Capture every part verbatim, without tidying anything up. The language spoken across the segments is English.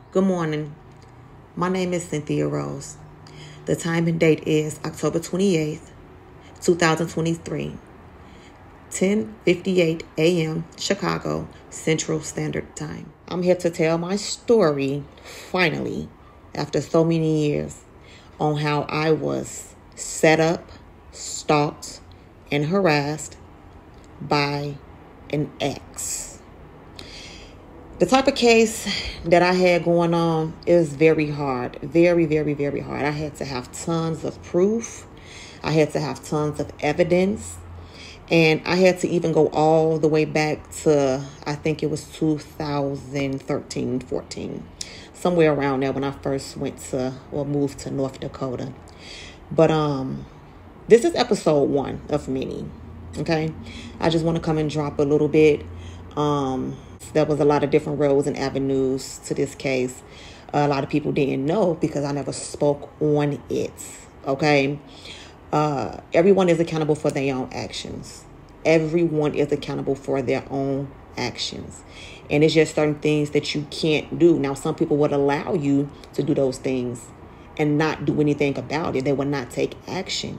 Good morning. My name is Cynthia Rose. The time and date is October twenty-eighth, twenty twenty-three, ten fifty-eight a.m. Chicago Central Standard Time. I'm here to tell my story, finally, after so many years, on how I was set up, stalked, and harassed by an ex. The type of case that I had going on is very hard. Very, very, very hard. I had to have tons of proof. I had to have tons of evidence. And I had to even go all the way back to, I think it was two thousand thirteen, fourteen. Somewhere around there when I first went to, or moved to North Dakota. But um, this is episode one of many. Okay? I just want to come and drop a little bit. Um... There was a lot of different roads and avenues to this case. A lot of people didn't know because I never spoke on it. Okay. Uh, everyone is accountable for their own actions. Everyone is accountable for their own actions. And it's just certain things that you can't do. Now, some people would allow you to do those things and not do anything about it. They would not take action.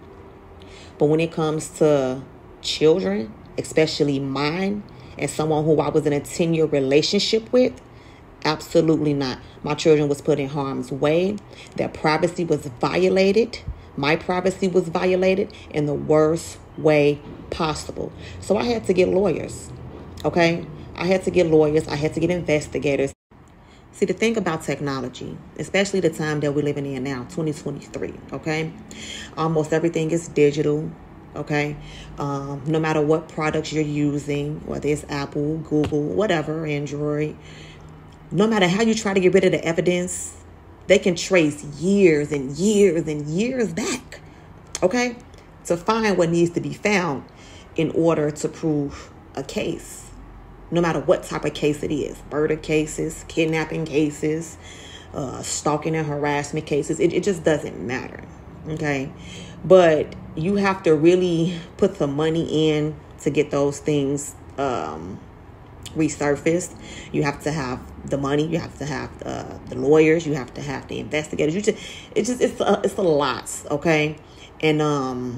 But when it comes to children, especially mine, and someone who I was in a ten-year relationship with, absolutely not. My children was put in harm's way. Their privacy was violated. My privacy was violated in the worst way possible. So I had to get lawyers, okay? I had to get lawyers. I had to get investigators. See, the thing about technology, especially the time that we're living in now, twenty twenty-three, okay? Almost everything is digital. Okay, um, no matter what products you're using, whether it's Apple, Google, whatever, Android, no matter how you try to get rid of the evidence, they can trace years and years and years back, okay, to find what needs to be found in order to prove a case, no matter what type of case it is. Murder cases, kidnapping cases, uh, stalking and harassment cases. It, it just doesn't matter, okay? But you have to really put the money in to get those things um, resurfaced. You have to have the money. You have to have uh, the lawyers. You have to have the investigators. You just, it's just, it's a, it's a lot, okay? And um,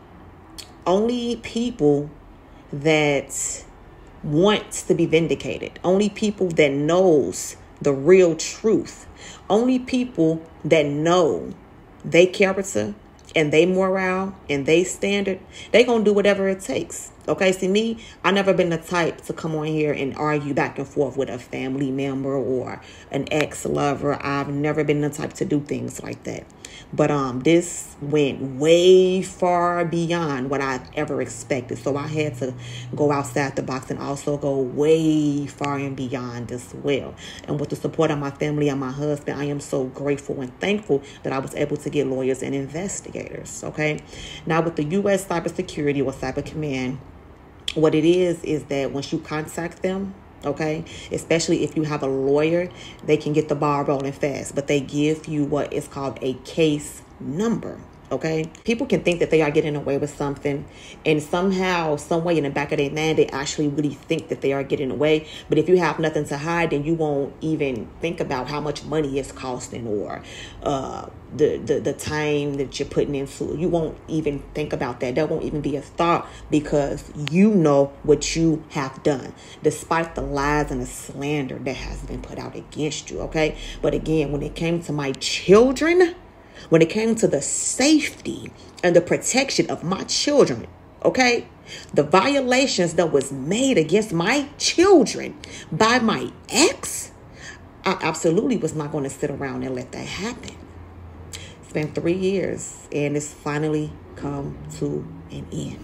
only people that want to be vindicated, only people that knows the real truth, only people that know their character and they morale and they standard, they gonna do whatever it takes. Okay, see me, I never been the type to come on here and argue back and forth with a family member or an ex-lover. I've never been the type to do things like that. But um, this went way far beyond what I've ever expected. So I had to go outside the box and also go way far and beyond as well. And with the support of my family and my husband, I am so grateful and thankful that I was able to get lawyers and investigators. Okay. Now with the U S Cybersecurity or Cyber Command, what it is, is that once you contact them, okay, especially if you have a lawyer, they can get the ball rolling fast, but they give you what is called a case number. Okay, people can think that they are getting away with something, and somehow, some way in the back of their mind, they actually really think that they are getting away. But if you have nothing to hide, then you won't even think about how much money it's costing or uh, the, the, the time that you're putting into. You won't even think about that. That won't even be a thought because you know what you have done, despite the lies and the slander that has been put out against you. Okay, but again, when it came to my children, when it came to the safety and the protection of my children, okay, the violations that was made against my children by my ex, I absolutely was not going to sit around and let that happen. It's been three years and it's finally come to an end.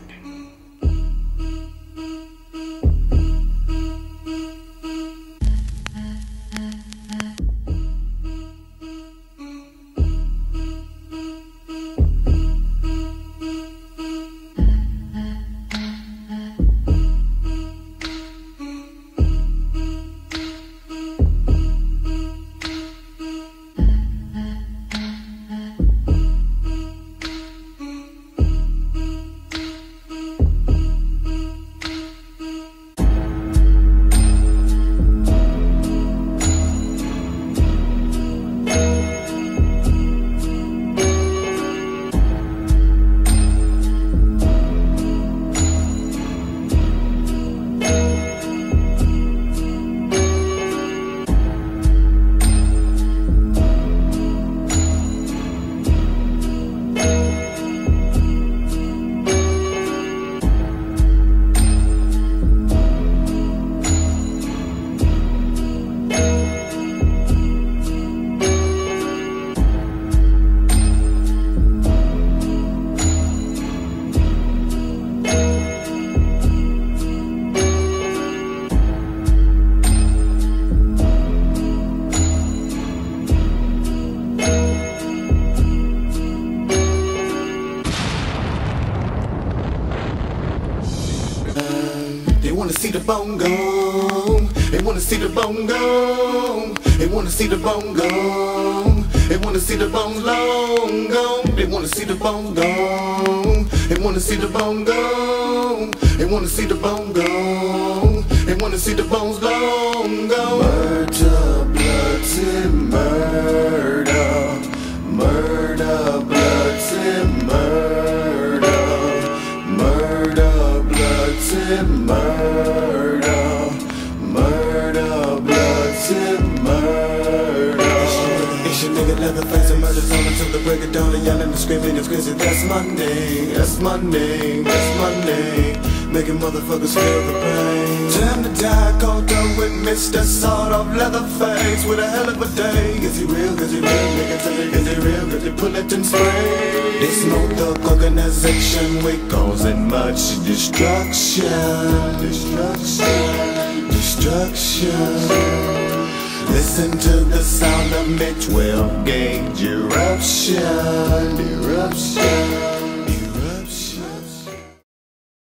see the bone go. They wanna see the bone go. They wanna see the bone go. They wanna see the bone long go. They wanna see the bone go. They wanna see the bone go. They wanna see the bone go. They wanna see the bones long go. Murder, bloody murder. Murder, bloody murder. Murder, bloody murder. Murder, bloody murder. It's your nigga Leatherface and murder's on until the break of dawn. And yelling and screaming, it's crazy. That's Monday, that's Monday, that's Monday. Making motherfuckers feel the pain. Time to die, caught up with Mister Sort of Leatherface with a hell of a day. Is he real? Is he real? Nigga tell you, is he real? Is he bullet and spray? This smoke thug organization, we causing much destruction. Destruction, destruction. Listen to the sound of mid twelve gauge eruption. Eruption.